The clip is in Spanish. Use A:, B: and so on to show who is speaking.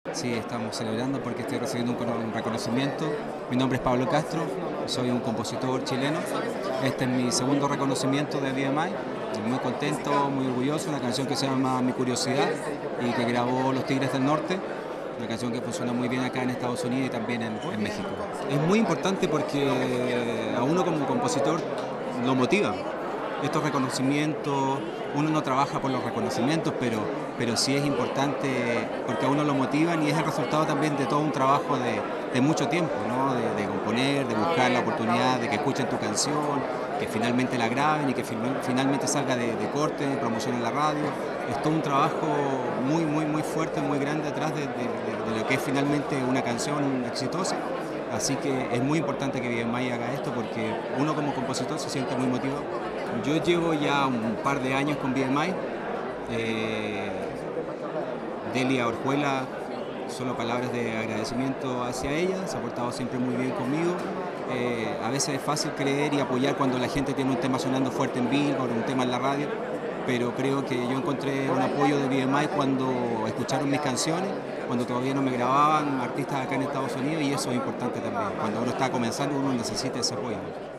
A: Sí, estamos celebrando porque estoy recibiendo un reconocimiento. Mi nombre es Pablo Castro, soy un compositor chileno. Este es mi segundo reconocimiento de BMI. Muy contento, muy orgulloso. Una canción que se llama Mi Curiosidad y que grabó Los Tigres del Norte. Una canción que funciona muy bien acá en Estados Unidos y también en México. Es muy importante porque a uno como compositor lo motiva. Estos reconocimientos, uno no trabaja por los reconocimientos, pero sí es importante porque a uno lo motivan y es el resultado también de todo un trabajo de mucho tiempo, ¿no? De componer, de buscar la oportunidad de que escuchen tu canción, que finalmente la graben y que finalmente salga de corte, de promoción en la radio. Es todo un trabajo muy fuerte, muy grande atrás de lo que es finalmente una canción exitosa. Así que es muy importante que BMI haga esto porque uno como compositor se siente muy motivado. Yo llevo ya un par de años con BMI. Delia Orjuela, solo palabras de agradecimiento hacia ella, se ha portado siempre muy bien conmigo. A veces es fácil creer y apoyar cuando la gente tiene un tema sonando fuerte en Billboard, un tema en la radio, pero creo que yo encontré un apoyo de BMI cuando escucharon mis canciones, cuando todavía no me grababan artistas acá en Estados Unidos, y eso es importante también. Cuando uno está comenzando uno necesita ese apoyo.